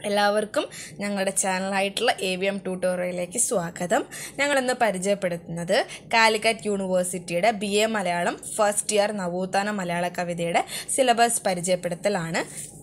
എല്ലാവർക്കും ഞങ്ങളുടെ ചാനലായിട്ടുള്ള AVM ട്യൂട്ടോറിയലിലേക്ക് സ്വാഗതം. ഞങ്ങളിന്ന് പരിചയപ്പെടുത്തുന്നത് കാലിക്കറ്റ് യൂണിവേഴ്സിറ്റിയുടെ BA മലയാളം ഫസ്റ്റ് ഇയർ നവോത്ഥാന മലയാള കവിതയുടെ സിലബസ് പരിചയപ്പെടുത്തലാണ്.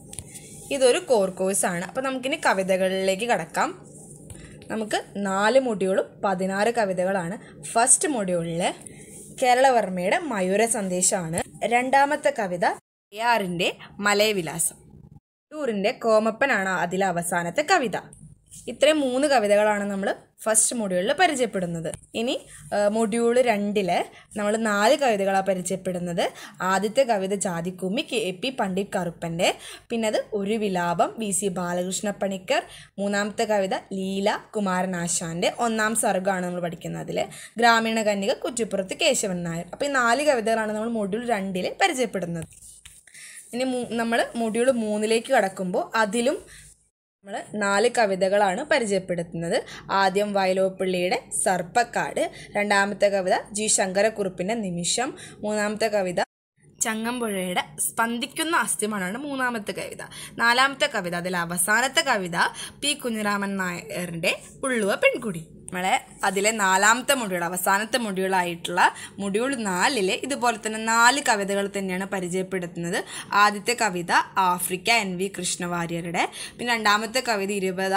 ഇതൊരു കോർ കോഴ്സാണ്. അപ്പോൾ നമുക്കിനി കവിതകളിലേക്ക് കടക്കാം. നമുക്ക് 4 മൊഡ്യൂളും 16 കവിതകളാണ്. ഫസ്റ്റ് മൊഡ്യൂളിൽ കേരളവർമ്മയുടെ മയൂര സന്ദേശമാണ്. രണ്ടാമത്തെ കവിത ARന്റെ മലയവിലാസം. ടൂറിൻ്റെ കോമപ്പനാണ് അതിലെ അവസാനത്തെ കവിത. ഇത്രയും 3 കവിതകളാണ് നമ്മൾ ഫസ്റ്റ് മൊഡ്യൂളിൽ പരിചയപ്പെടുന്നത്. ഇനി മൊഡ്യൂൾ 2 നമ്മൾ 4 കവിതകളാണ് പരിചയപ്പെടുന്നത്. ആദ്യത്തെ കവിത ജാതിക്കുമ്മി KP പണ്ഡിറ്റ് കറുപ്പൻ്റെ, പിന്നെ അത് ഒരു വിലാപം VC ബാലകൃഷ്ണ പണിക്കർ, മൂന്നാമത്തെ കവിത ലീല കുമാരനാശാൻ്റെ, ഒന്നാം സർഗ്ഗമാണ് നമ്മൾ പഠിക്കുന്നത്. അതിൽ ഗ്രാമീണ കന്യക കുറ്റിപ്പുറത്ത് കേശവൻ നായർ. അപ്പോൾ ഈ 4 കവിതകളാണ് നമ്മൾ മൊഡ്യൂൾ 2 പരിചയപ്പെടുന്നത്. ഇനി നമ്മൾ മൊഡ്യൂൾ 3 കടക്കുമ്പോൾ അതിലും നമ്മൾ 4 കവിതകളാണ് പരിചയപ്പെടുത്തുന്നത്. ആദ്യം വയലോപ്പിള്ളിയുടെ സർപ്പക്കാട്, രണ്ടാമത്തെ കവിത G ശങ്കരക്കുറുപ്പിൻ്റെ നിമിഷം, മൂന്നാമത്തെ കവിത ചങ്ങമ്പുഴയുടെ സ്പന്ദിക്കുന്ന അസ്ഥിമണമാണ് മൂന്നാമത്തെ കവിത. നാലാമത്തെ കവിത, അതിൽ അവസാനത്തെ കവിത P കുഞ്ഞിരാമൻ നായരുടെ ഉള്ളുവ പെൺകുടി. നമ്മളെ അതിലെ 4ാമത്തെ മൊഡ്യൂൾ, അവസാനത്തെ മൊഡ്യൂളായിട്ടുള്ള മൊഡ്യൂൾ 4 ഇതുപോലെ തന്നെ 4 കവിതകൾ തന്നെയാണ് പരിചയപ്പെടുത്തുന്നത്. ആദ്യത്തെ കവിത ആഫ്രിക്ക NV കൃഷ്ണവാര്യരുടെ, പിന്നെ രണ്ടാമത്തെ കവിത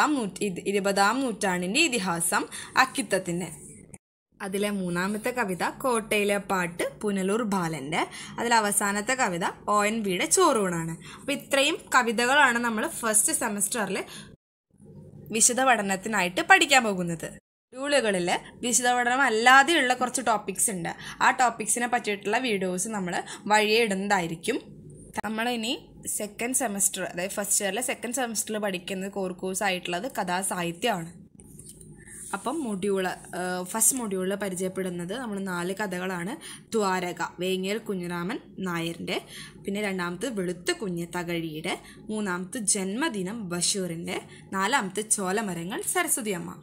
20ാം നൂറ്റാണ്ടിൻ്റെ ഇതിഹാസം അക്കിത്തത്തിൻ്റെ. അതിലെ മൂന്നാമത്തെ കവിത കോട്ടയിലെ പാട്ട് പുനലൂർ ബാലൻ്റെ. അതിൽ അവസാനത്തെ കവിത ONVയുടെ ചോറൂണാണ്. അപ്പോൾ ഇത്രയും കവിതകളാണ് നമ്മൾ ഫസ്റ്റ് സെമസ്റ്ററിൽ വിശദ പഠനത്തിനായിട്ട് പഠിക്കാൻ പോകുന്നത്. മൊഡ്യൂളുകളിൽ വിശദപഠനം അല്ലാതെയുള്ള കുറച്ച് ടോപ്പിക്സ് ഉണ്ട്. ആ ടോപ്പിക്സിനെ പറ്റിയിട്ടുള്ള വീഡിയോസ് നമ്മൾ വഴിയെ ഇടുന്നതായിരിക്കും. നമ്മളിനി സെക്കൻഡ് സെമസ്റ്റർ, അതായത് ഫസ്റ്റ് ഇയറിലെ സെക്കൻഡ് സെമസ്റ്ററിൽ പഠിക്കുന്നത് കോർ കോഴ്സ് ആയിട്ടുള്ളത് കഥാസാഹിത്യമാണ്. അപ്പം ഫസ്റ്റ് മൊഡ്യൂളിൽ പരിചയപ്പെടുന്നത് നമ്മൾ 4 കഥകളാണ്. ദ്വാരക വേങ്ങേൽ കുഞ്ഞിരാമൻ നായരുടെ, പിന്നെ രണ്ടാമത്തെ വെളുത്ത കുഞ്ഞ് തകഴിയുടെ, മൂന്നാമത്തെ ജന്മദിനം ബഷീറിൻ്റെ, നാലാമത്തെ ചോലമരങ്ങൾ സരസ്വതി അമ്മ.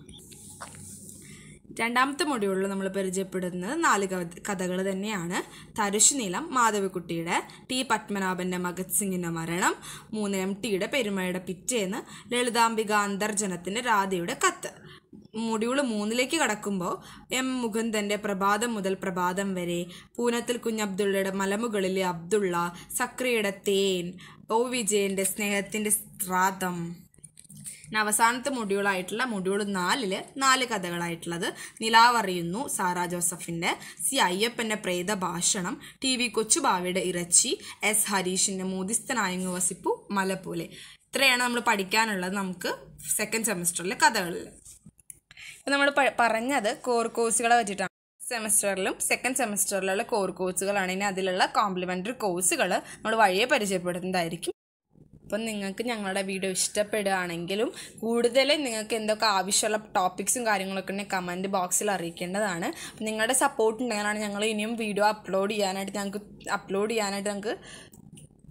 രണ്ടാമത്തെ മൊഡ്യൂളിൽ നമ്മൾ പരിചയപ്പെടുന്നത് 4 കഥകൾ തന്നെയാണ്. തരുശുനീലം മാധവിക്കുട്ടിയുടെ, T പത്മനാഭൻ്റെ ഭഗത് സിംഗിൻ്റെ മരണം, 3 MTയുടെ പെരുമയുടെ പിറ്റേന്ന്, ലളിതാംബിക അന്തർജനത്തിൻ്റെ രാധയുടെ കത്ത്. മൊഡ്യൂൾ 3 കടക്കുമ്പോൾ M മുകുന്ദൻ്റെ പ്രഭാതം മുതൽ പ്രഭാതം വരെ, പൂനത്തിൽ കുഞ്ഞബ്ദുള്ളയുടെ മലമുകളിലെ അബ്ദുള്ള, സക്രിയയുടെ തേൻ, O വിജയൻ്റെ സ്നേഹത്തിൻ്റെ ശ്രാദ്ധം. അവസാനത്തെ മൊഡ്യൂളായിട്ടുള്ള മൊഡ്യൂൾ 4 കഥകളായിട്ടുള്ളത് നിലാവറിയുന്നു സാറാ ജോസഫിൻ്റെ, C അയ്യപ്പൻ്റെ പ്രേത ഭാഷണം, TV കൊച്ചുബാവയുടെ ഇറച്ചി, S ഹരീഷിൻ്റെ മോദിസ്ഥനായങ്ങു വസിപ്പു മല പോലെ. ഇത്രയാണ് നമ്മൾ പഠിക്കാനുള്ളത് നമുക്ക് സെക്കൻഡ് സെമസ്റ്ററിലെ കഥകളിൽ. ഇപ്പം നമ്മൾ പറഞ്ഞത് കോർ കോഴ്സുകളെ പറ്റിയിട്ടാണ്. സെമസ്റ്ററിലും സെക്കൻഡ് സെമസ്റ്ററിലുള്ള കോർ കോഴ്സുകളാണ്. ഇനി അതിലുള്ള കോംപ്ലിമെൻ്ററി കോഴ്സുകൾ നമ്മൾ വഴിയെ പരിചയപ്പെടുന്നതായിരിക്കും. അപ്പം നിങ്ങൾക്ക് ഞങ്ങളുടെ വീഡിയോ ഇഷ്ടപ്പെടുകയാണെങ്കിലും കൂടുതൽ നിങ്ങൾക്ക് എന്തൊക്കെ ആവശ്യമുള്ള ടോപ്പിക്സും കാര്യങ്ങളൊക്കെ ഉണ്ടെങ്കിൽ കമൻറ്റ് ബോക്സിൽ അറിയിക്കേണ്ടതാണ്. അപ്പം നിങ്ങളുടെ സപ്പോർട്ട് ഉണ്ടെങ്കിലാണ് ഞങ്ങൾ ഇനിയും വീഡിയോ അപ്ലോഡ് ചെയ്യാനായിട്ട് ഞങ്ങൾക്ക്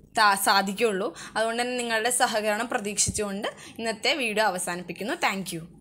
സാധിക്കുകയുള്ളൂ. അതുകൊണ്ട് തന്നെ നിങ്ങളുടെ സഹകരണം പ്രതീക്ഷിച്ചുകൊണ്ട് ഇന്നത്തെ വീഡിയോ അവസാനിപ്പിക്കുന്നു. താങ്ക്